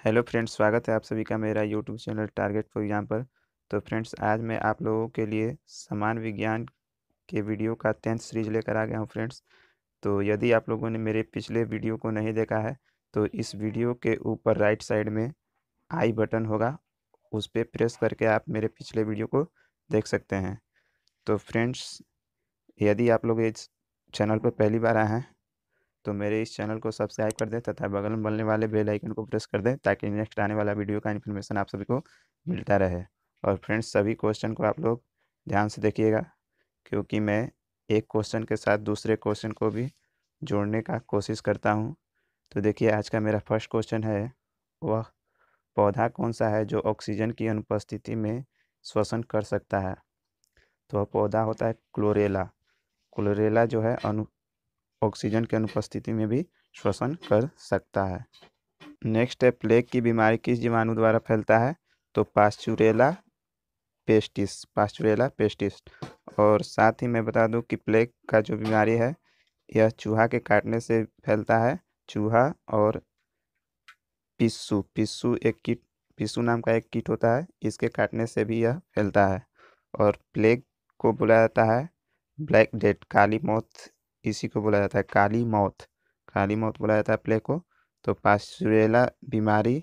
Hello friends, स्वागत है आप सभी का मेरा YouTube channel target for exam पर। तो फ्रेंड्स, आज मैं आप लोगों के लिए समान विज्ञान के वीडियो का 10th सीरीज लेकर आ गया हूँ फ्रेंड्स। तो यदि आप लोगों ने मेरे पिछले वीडियो को नहीं देखा है तो इस वीडियो के ऊपर राइट साइड में आई बटन होगा, उस पर प्रेस करके आप मेरे पिछले वीडियो को देख सकते हैं। तो फ्रेंड्स, यदि आप लोग इस चैनल पर पहली बार आए हैं तो मेरे इस चैनल को सब्सक्राइब कर दें तथा बगल में बनने वाले बेल आइकन को प्रेस कर दें ताकि नेक्स्ट आने वाला वीडियो का इन्फॉर्मेशन आप सभी को मिलता रहे। और फ्रेंड्स, सभी क्वेश्चन को आप लोग ध्यान से देखिएगा, क्योंकि मैं एक क्वेश्चन के साथ दूसरे क्वेश्चन को भी जोड़ने का कोशिश करता हूँ। तो देखिए, आज का मेरा फर्स्ट क्वेश्चन है, वह पौधा कौन सा है जो ऑक्सीजन की अनुपस्थिति में श्वसन कर सकता है। तो वह पौधा होता है क्लोरेला। क्लोरेला जो है ऑक्सीजन की अनुपस्थिति में भी श्वसन कर सकता है। नेक्स्ट है, प्लेग की बीमारी किस जीवाणु द्वारा फैलता है। तो पास्चुरेला पेस्टिस। और साथ ही मैं बता दूं कि प्लेग का जो बीमारी है यह चूहा के काटने से फैलता है। चूहा और पिस्सू पिस्सू एक कीट पिस्सू नाम का एक कीट होता है, इसके काटने से भी यह फैलता है। और प्लेग को बुलाया जाता है ब्लैक डेथ, काली मौत। इसी को बोला जाता है काली मौत बोला जाता है प्लेग को। तो पास्चुरेला बीमारी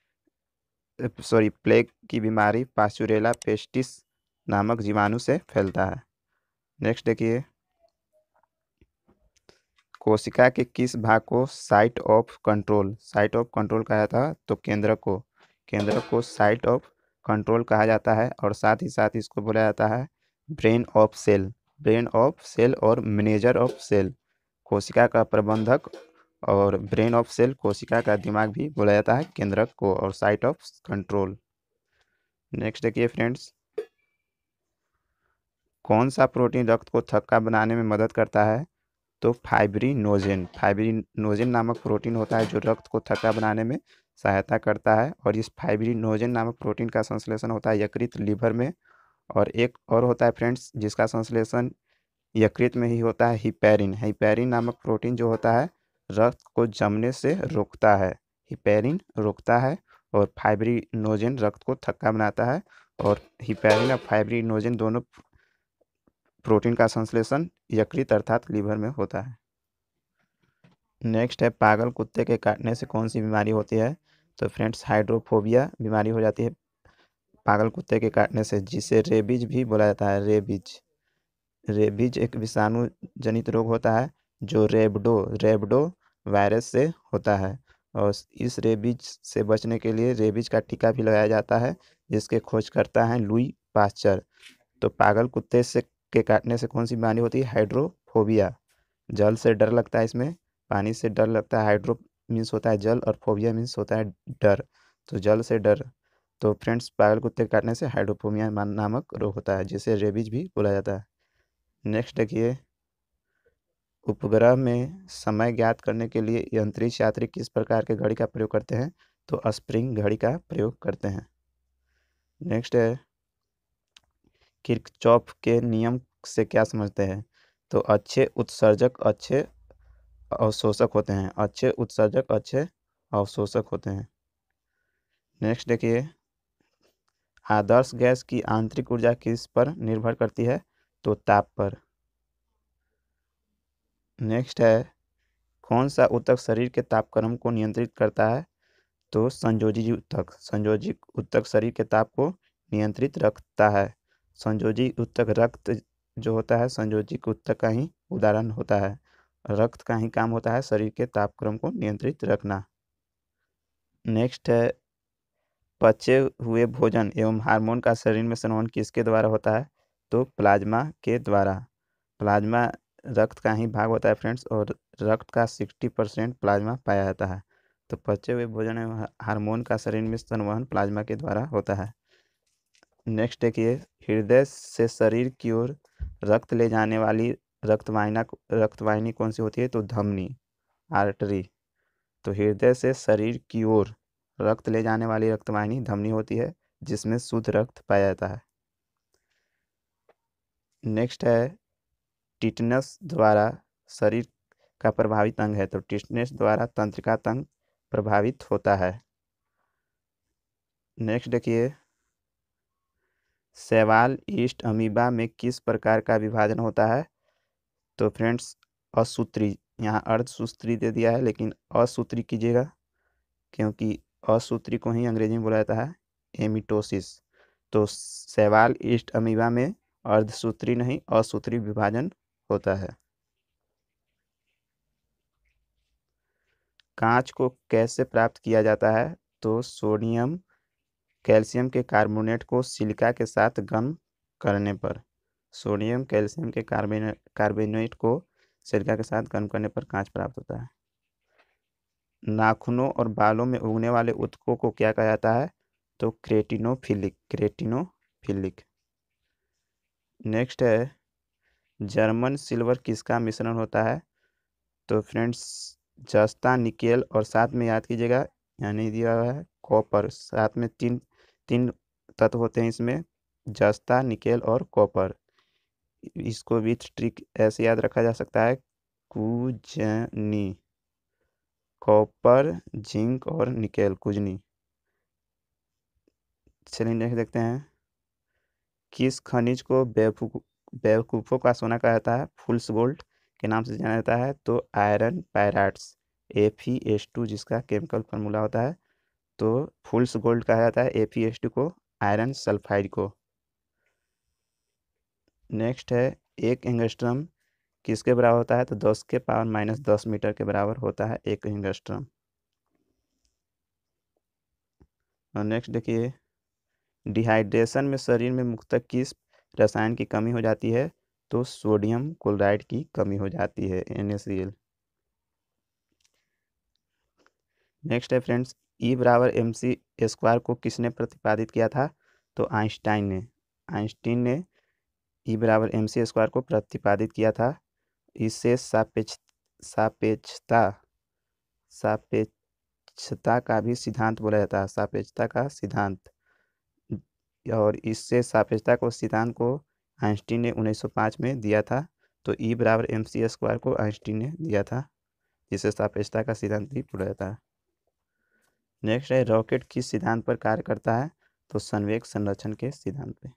प्लेग की बीमारी पास्चुरेला पेस्टिस नामक जीवाणु से फैलता है। नेक्स्ट देखिए, कोशिका के किस भाग को साइट ऑफ कंट्रोल कहा जाता है। तो केंद्रक को साइट ऑफ कंट्रोल कहा जाता है। और साथ ही साथ इसको बोला जाता है ब्रेन ऑफ सेल और मैनेजर ऑफ सेल, कोशिका का प्रबंधक। और ब्रेन ऑफ सेल, कोशिका का दिमाग भी बोला जाता है केंद्रक को, और साइट ऑफ कंट्रोल। नेक्स्ट देखिए फ्रेंड्स, कौन सा प्रोटीन रक्त को थक्का बनाने में मदद करता है। तो फाइब्रिनोजेन नामक प्रोटीन होता है जो रक्त को थक्का बनाने में सहायता करता है। और इस फाइब्रिनोजेन नामक प्रोटीन का संश्लेषण होता है यकृत, लीवर में। और एक और होता है फ्रेंड्स जिसका संश्लेषण यकृत में ही होता है, हिपैरिन नामक प्रोटीन जो होता है रक्त को जमने से रोकता है। हिपैरिन रोकता है और फाइब्रिनोजेन रक्त को थक्का बनाता है। और हिपैरिन और फाइब्रिनोजेन दोनों प्रोटीन का संश्लेषण यकृत अर्थात लीवर में होता है। नेक्स्ट है, पागल कुत्ते के काटने से कौन सी बीमारी होती है। तो फ्रेंड्स, हाइड्रोफोबिया बीमारी हो जाती है पागल कुत्ते के काटने से, जिसे रेबीज भी बोला जाता है। रेबीज एक विषाणु जनित रोग होता है जो रेबडो वायरस से होता है। और इस रेबीज से बचने के लिए रेबीज का टीका भी लगाया जाता है, जिसके खोज करता है लुई पास्चर। तो पागल कुत्ते से के काटने से कौन सी बीमारी होती है। हाइड्रोफोबिया। जल से डर लगता है, इसमें पानी से डर लगता है। हाइड्रो मीन्स होता है जल और फोबिया मीन्स होता है डर। तो जल से डर। तो फ्रेंड्स, पागल कुत्ते के काटने से हाइड्रोफोबिया नामक रोग होता है, जिसे रेबीज भी बोला जाता है। नेक्स्ट देखिए, उपग्रह में समय ज्ञात करने के लिए अंतरिक्ष यात्री किस प्रकार के घड़ी का प्रयोग करते हैं। तो स्प्रिंग घड़ी का प्रयोग करते हैं। नेक्स्ट है, किरचॉफ के नियम से क्या समझते हैं। तो अच्छे उत्सर्जक अच्छे अवशोषक होते हैं। अच्छे अवशोषक होते हैं। नेक्स्ट देखिए, आदर्श गैस की आंतरिक ऊर्जा किस पर निर्भर करती है। तो ताप पर। नेक्स्ट है, कौन सा ऊतक शरीर के तापक्रम को नियंत्रित करता है। तो संयोजी ऊतक शरीर के ताप को नियंत्रित रखता है। संयोजी ऊतक रक्त जो होता है संयोजी ऊतक का ही उदाहरण होता है। रक्त का ही काम होता है शरीर के तापक्रम को नियंत्रित रखना। नेक्स्ट है, पचे हुए भोजन एवं हार्मोन का शरीर में संवहन किसके द्वारा होता है। तो प्लाज्मा के द्वारा। प्लाज्मा रक्त का ही भाग होता है फ्रेंड्स, और रक्त का 60% प्लाज्मा पाया जाता है। तो पचे हुए भोजन एवं हार्मोन का शरीर में संवहन प्लाज्मा के द्वारा होता है। नेक्स्ट देखिए, हृदय से शरीर की ओर रक्त ले जाने वाली रक्तवाहिनी कौन सी होती है। तो धमनी, आर्टरी। तो हृदय से शरीर की ओर रक्त ले जाने वाली रक्तवाहिनी धमनी होती है, जिसमें शुद्ध रक्त पाया जाता है। नेक्स्ट है, टिटनस द्वारा शरीर का प्रभावित अंग है। तो टिटनस द्वारा तंत्रिका तंग प्रभावित होता है। नेक्स्ट देखिए, शैवाल ईस्ट अमीबा में किस प्रकार का विभाजन होता है? तो फ्रेंड्स, असूत्री, यहाँ अर्धसूत्री दे दिया है लेकिन असूत्री कीजिएगा, क्योंकि असूत्री को ही अंग्रेजी में बोला जाता है एमिटोसिस। तो शैवाल ईस्ट अमीबा में अर्धसूत्री नहीं, असूत्री विभाजन होता है। कांच को कैसे प्राप्त किया जाता है? तो सोडियम कैल्शियम के कार्बोनेट को सिलिका के साथ गर्म करने पर, सोडियम कैल्शियम के कार्बोनेट को सिलिका के साथ गर्म करने पर कांच प्राप्त होता है। नाखूनों और बालों में उगने वाले ऊतकों को क्या कहा जाता है? तो क्रेटिनोफिलिक, क्रेटिनोफिलिक। नेक्स्ट है, जर्मन सिल्वर किसका मिश्रण होता है? तो फ्रेंड्स, जस्ता, निकेल और साथ में याद कीजिएगा, यानी दिया हुआ है कॉपर, साथ में तीन तीन तत्व होते हैं इसमें, जस्ता, निकेल और कॉपर। इसको भी ट्रिक ऐसे याद रखा जा सकता है, कुजनी, कॉपर, जिंक और निकेल, कुजनी। चलिए नेक्स्ट देखते हैं, किस खनिज को बेवकूफ़ों का सोना कहा जाता है? फुल्स गोल्ड के नाम से जाना जाता है। तो आयरन पायराइट्स, Fe2 जिसका केमिकल फार्मूला होता है, तो फुल्स गोल्ड कहा जाता है Fe2 को, आयरन सल्फाइड को। नेक्स्ट है, एक एंगस्ट्रम किसके बराबर होता है? तो 10⁻⁻10 मीटर के बराबर होता है एक एंगस्ट्रम। और नेक्स्ट देखिए, डिहाइड्रेशन में शरीर में मुख्यतः किस रसायन की कमी हो जाती है? तो सोडियम क्लोराइड की कमी हो जाती है, NaCl। नेक्स्ट है फ्रेंड्स, E = mc² को किसने प्रतिपादित किया था? तो आइंस्टीन ने E = mc² को प्रतिपादित किया था। इससे सापेक्षता सापेक्षता का भी सिद्धांत बोला जाता है, सापेक्षता का सिद्धांत। और इससे सापेक्षता को सिद्धांत को आइंस्टीन ने 1905 में दिया था। तो E = mc² को आइंस्टीन ने दिया था, जिससे सापेक्षता का सिद्धांत भी बोला जाता है। नेक्स्ट है, रॉकेट किस सिद्धांत पर कार्य करता है? तो संवेग संरक्षण के सिद्धांत पे।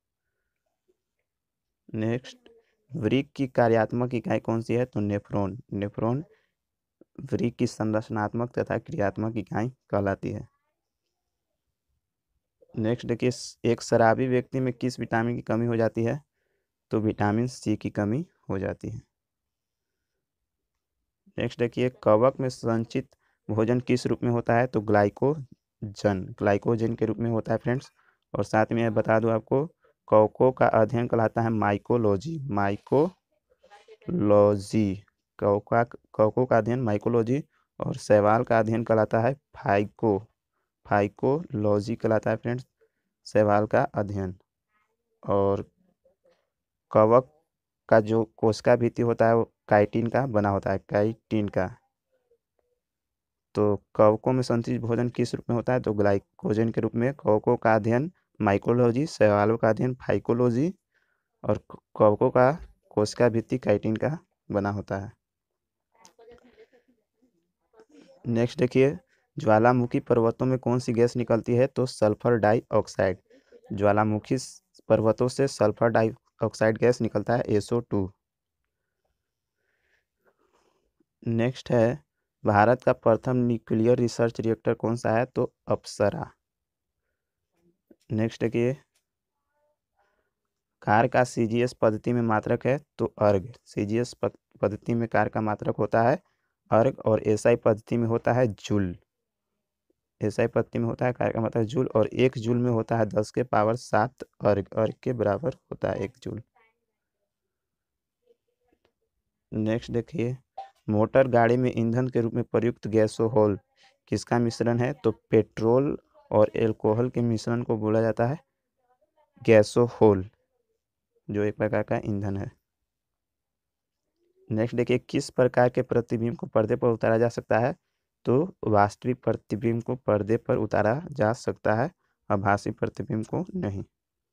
नेक्स्ट, वृक्क की कार्यात्मक इकाई कौन सी है? तो नेफ्रॉन, नेफ्रॉन वृक्क की संरचनात्मक तथा क्रियात्मक इकाई कहलाती है। नेक्स्ट देखिए, एक शराबी व्यक्ति में किस विटामिन की कमी हो जाती है? तो विटामिन सी की कमी हो जाती है। नेक्स्ट देखिए, कवक में संचित भोजन किस रूप में होता है? तो ग्लाइकोजन के रूप में होता है फ्रेंड्स। और साथ में मैं बता दूं आपको, कवकों का अध्ययन कहलाता है माइकोलॉजी, माइकोलॉजी। कवकों का अध्ययन माइकोलॉजी। और शैवाल का अध्ययन कहलाता है फाइकोलॉजी कहलाता है फ्रेंड्स, शैवाल का अध्ययन। और कवक का जो कोशिका भित्ति होता है वो काइटिन का बना होता है, काइटिन का। तो कवकों में संचित भोजन किस रूप में होता है? तो ग्लाइकोजन के रूप में। कवकों का अध्ययन माइकोलॉजी, शैवालों का अध्ययन फाइकोलॉजी, और कवकों का कोशिका भित्ति काइटिन का बना होता है। नेक्स्ट देखिए, ज्वालामुखी पर्वतों में कौन सी गैस निकलती है? तो सल्फर डाइऑक्साइड। ज्वालामुखी पर्वतों से सल्फर डाइऑक्साइड गैस निकलता है, SO2। नेक्स्ट है, भारत का प्रथम न्यूक्लियर रिसर्च रिएक्टर कौन सा है? तो अप्सरा। नेक्स्ट देखिए, कार का CGS पद्धति में मात्रक है? तो अर्ग। CGS पद्धति में कार का मात्रक होता है अर्ग, और SI पद्धति में होता है जूल। SI पद्धति में होता है कार का मात्रक जूल, और 1 जूल में होता है 10⁷ अर्ग, अर्ग के बराबर होता है 1 जूल। नेक्स्ट देखिए, मोटर गाड़ी में ईंधन के रूप में प्रयुक्त गैसोहोल किसका मिश्रण है? तो पेट्रोल और एल्कोहल के मिश्रण को बोला जाता है गैसोहोल, जो एक प्रकार का ईंधन है। नेक्स्ट देखिए, किस प्रकार के प्रतिबिंब को पर्दे पर उतारा जा सकता है? तो वास्तविक प्रतिबिंब को पर्दे पर उतारा जा सकता है, आभासी प्रतिबिंब को नहीं।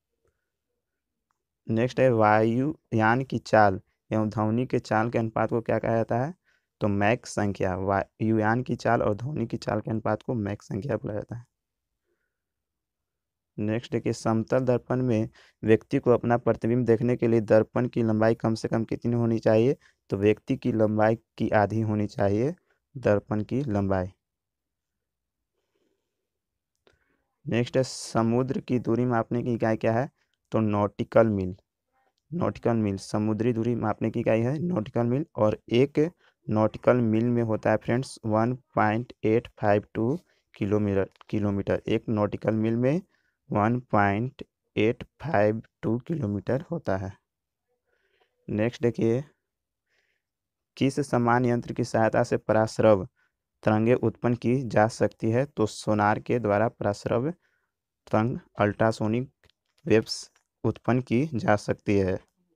नेक्स्ट है, वायुयान की चाल एवं ध्वनि के चाल के अनुपात को क्या कहा जाता है? तो मैक संख्या। वायुयान की चाल और ध्वनि की चाल के अनुपात को मैक संख्या बोला जाता है। नेक्स्ट देखिए, समतल दर्पण में व्यक्ति को अपना प्रतिबिंब देखने के लिए दर्पण की लंबाई कम से कम कितनी होनी चाहिए? तो व्यक्ति की लंबाई की आधी होनी चाहिए दर्पण की लंबाई। नेक्स्ट है, समुद्र की दूरी मापने की इकाई क्या है? तो नॉटिकल मील। नॉटिकल मील समुद्री दूरी मापने की इकाई है नॉटिकल मील, और एक नॉटिकल मील में होता है फ्रेंड्स 1.852 किलोमीटर। एक नॉटिकल मील में 1.852 किलोमीटर होता है। नेक्स्ट देखिए, किस समान यंत्र की सहायता से पराश्रव तरंगें उत्पन्न की जा सकती है? तो सोनार के द्वारा पराश्रव तरंग अल्ट्रासोनिक वेव्स उत्पन्न की जा सकती है।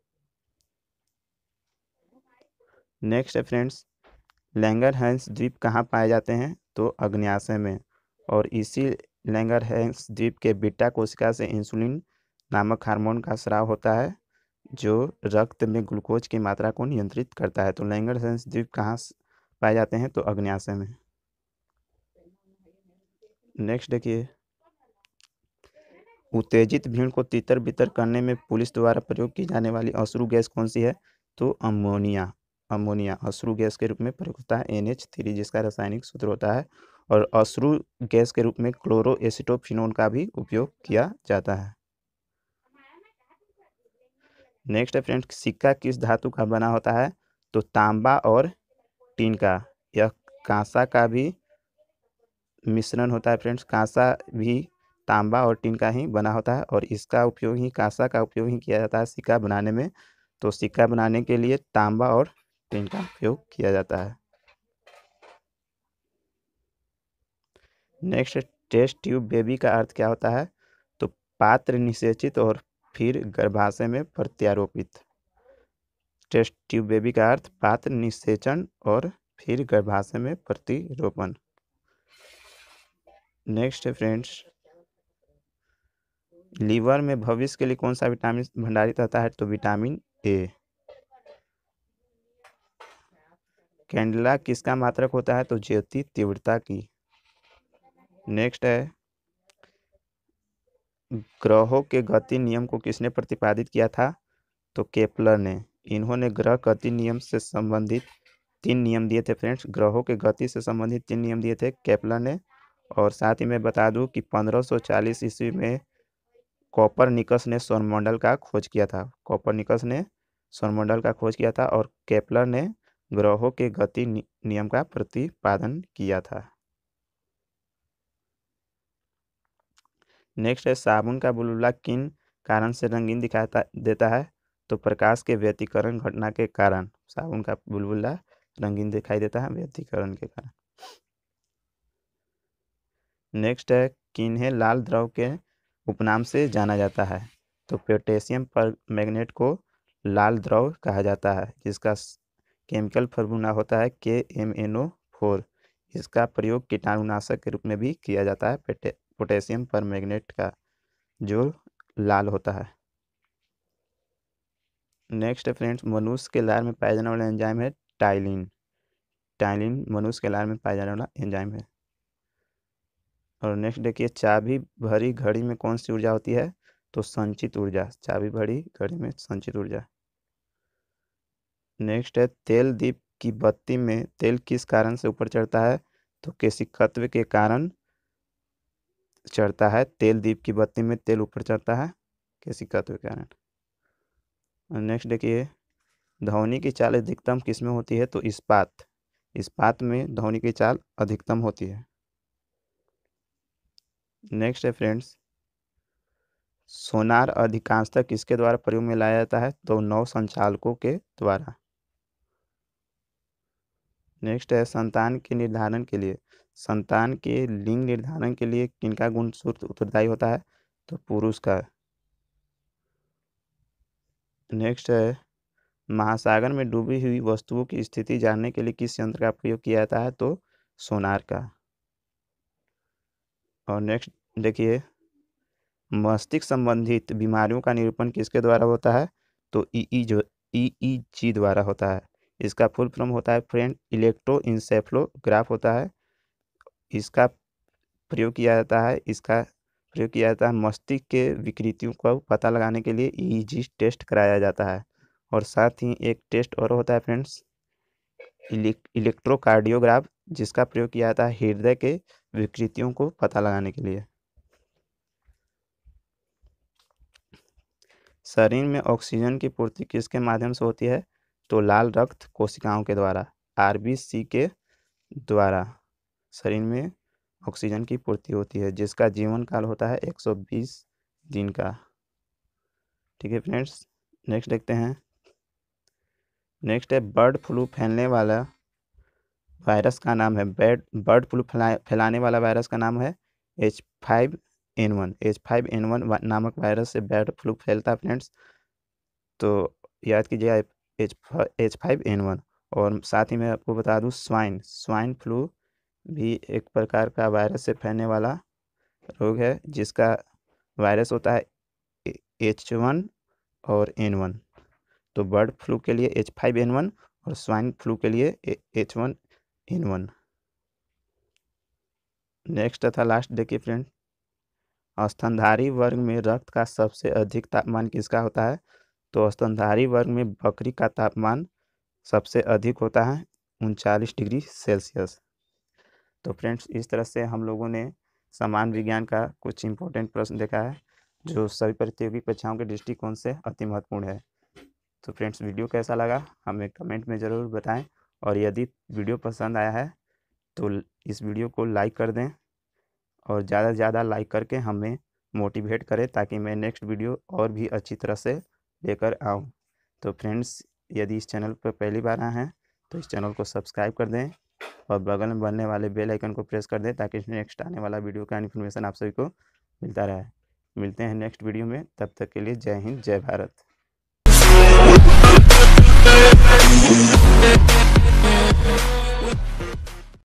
नेक्स्ट है फ्रेंड्स, लैंगरहैंस द्वीप कहाँ पाए जाते हैं? तो अग्न्याशय में, और इसी लैंगरहैंस द्वीप के बीटा कोशिका से इंसुलिन नामक हार्मोन का स्राव होता है जो रक्त में ग्लूकोज की मात्रा को नियंत्रित करता है। तो लैंगरहैंस द्वीप कहाँ पाए जाते हैं? तो अग्न्याशय में। नेक्स्ट देखिए, उत्तेजित भीड़ को तितर बितर करने में पुलिस द्वारा प्रयोग की जाने वाली अश्रु गैस कौन सी है? तो अमोनिया। अमोनिया अश्रु गैस के रूप में प्रयोग होता है NH3, जिसका रासायनिक सूत्र होता है, और अश्रु गैस के रूप में क्लोरोएसिटोफिनोन का भी उपयोग किया जाता है। नेक्स्ट है फ्रेंड्स, सिक्का किस धातु का बना होता है? तो तांबा और टीन का। यह कांसा का भी मिश्रण होता है फ्रेंड्स। कांसा भी तांबा और टीन का ही बना होता है, और इसका उपयोग ही कांसा का उपयोग ही किया जाता है सिक्का बनाने में। तो सिक्का बनाने के लिए तांबा और टीन का उपयोग किया जाता है। नेक्स्ट, टेस्ट ट्यूब बेबी का अर्थ क्या होता है? तो पात्र निषेचित और फिर गर्भाशय में प्रत्यारोपित। टेस्ट ट्यूब बेबी का अर्थ पात्र निषेचन और फिर गर्भाशय में प्रतिरोपण। नेक्स्ट है फ्रेंड्स, लीवर में भविष्य के लिए कौन सा विटामिन भंडारित रहता है? तो विटामिन ए। कैंडेला किसका मात्रक होता है? तो ज्योति तीव्रता की। नेक्स्ट है, ग्रहों के गति नियम को किसने प्रतिपादित किया था? तो केपलर ने। इन्होंने ग्रह गति नियम से संबंधित 3 नियम दिए थे फ्रेंड्स। ग्रहों के गति से संबंधित 3 नियम दिए थे केपलर ने। और साथ ही मैं बता दूं कि 1540 ईस्वी में कोपरनिकस ने सौरमंडल का खोज किया था। कोपरनिकस ने सौरमंडल का खोज किया था, और केपलर ने ग्रहों के गति नियम का प्रतिपादन किया था। नेक्स्ट है, साबुन का बुलबुला किन कारण से रंगीन दिखाता देता है? तो प्रकाश के व्यतिकरण घटना के कारण साबुन का बुलबुला रंगीन दिखाई देता है, व्यतिकरण के कारण। नेक्स्ट है, किन्हें लाल द्रव के उपनाम से जाना जाता है? तो पोटेशियम पर मैग्नेट को लाल द्रव कहा जाता है, जिसका केमिकल फार्मूला होता है KMnO4। इसका प्रयोग कीटाणुनाशक के रूप में भी किया जाता है पोटेशियम पर मैग्नेट का, जो लाल होता है। नेक्स्ट है फ्रेंड्स, मनुष्य के लार में पाया जाने वाला एंजाइम है टाइलिन। टाइलिन मनुष्य के लार में पाया जाने वाला एंजाइम है। और नेक्स्ट देखिए, चाबी भरी घड़ी में कौन सी ऊर्जा होती है? तो संचित ऊर्जा। चाबी भरी घड़ी में संचित ऊर्जा। नेक्स्ट है, तेल दीप की बत्ती में तेल किस कारण से ऊपर चढ़ता है? तो केशिकत्व के कारण चढ़ता है। तेल दीप की बत्ती में तेल ऊपर चढ़ता है केशिकत्व के कारण। नेक्स्ट देखिए, ध्वनि की चाल अधिकतम किस में होती है? तो इस्पात। इस्पात में ध्वनि की चाल अधिकतम होती है। नेक्स्ट है फ्रेंड्स, सोनार अधिकांशतः किसके द्वारा प्रयोग में लाया जाता है? तो नौ संचालकों के द्वारा। नेक्स्ट है, संतान के निर्धारण के लिए संतान के लिंग निर्धारण के लिए किनका गुणसूत्र उत्तरदायी होता है? तो पुरुष का। नेक्स्ट है, महासागर में डूबी हुई वस्तुओं की स्थिति जानने के लिए किस यंत्र का प्रयोग किया जाता है? तो सोनार का। और नेक्स्ट देखिए, मस्तिष्क संबंधित बीमारियों का निरूपण किसके द्वारा होता है? तो EEG द्वारा होता है। इसका फुल फॉर्म होता है फ्रेंड इलेक्ट्रोइंसेफ्लोग्राफ होता है। इसका प्रयोग किया जाता है इसका प्रयोग किया जाता है। मस्तिष्क के विकृतियों का पता लगाने के लिए ईईजी टेस्ट कराया जाता है। और साथ ही एक टेस्ट और होता है फ्रेंड्स, इलेक्ट्रोकार्डियोग्राफ, जिसका प्रयोग किया जाता है हृदय के विकृतियों को पता लगाने के लिए। शरीर में ऑक्सीजन की पूर्ति किसके माध्यम से होती है? तो लाल रक्त कोशिकाओं के द्वारा, आरबीसी के द्वारा शरीर में ऑक्सीजन की पूर्ति होती है, जिसका जीवन काल होता है 120 दिन का। ठीक है फ्रेंड्स, नेक्स्ट देखते हैं। नेक्स्ट है बर्ड फ्लू फैलने वाला वायरस का नाम है, बर्ड फ्लू फैलाने वाला वायरस का नाम है H5N1। H5N1 नामक वायरस से बर्ड फ्लू फैलता है फ्रेंड्स, तो याद कीजिएगा H5N1। और साथ ही मैं आपको बता दूं, स्वाइन फ्लू भी एक प्रकार का वायरस से फैलने वाला रोग है, जिसका वायरस होता है H1 और N1। तो बर्ड फ्लू के लिए H5N1 और स्वाइन फ्लू के लिए H1N1। नेक्स्ट तथा लास्ट देखिए फ्रेंड, स्तनधारी वर्ग में रक्त का सबसे अधिक तापमान किसका होता है? तो स्तनधारी वर्ग में बकरी का तापमान सबसे अधिक होता है 39 डिग्री सेल्सियस। तो फ्रेंड्स, इस तरह से हम लोगों ने सामान्य विज्ञान का कुछ इंपॉर्टेंट प्रश्न देखा है, जो सभी प्रतियोगी परीक्षाओं के दृष्टिकोण से अति महत्वपूर्ण है। तो फ्रेंड्स, वीडियो कैसा लगा हमें कमेंट में ज़रूर बताएं, और यदि वीडियो पसंद आया है तो इस वीडियो को लाइक कर दें, और ज़्यादा से ज़्यादा लाइक करके हमें मोटिवेट करें, ताकि मैं नेक्स्ट वीडियो और भी अच्छी तरह से लेकर आऊँ। तो फ्रेंड्स, यदि इस चैनल पर पहली बार आए हैं तो इस चैनल को सब्सक्राइब कर दें, और बगल में बनने वाले बेल आइकन को प्रेस कर दें, ताकि नेक्स्ट आने वाला वीडियो का इन्फॉर्मेशन आप सभी को मिलता रहे। मिलते हैं नेक्स्ट वीडियो में, तब तक के लिए जय हिंद, जय भारत।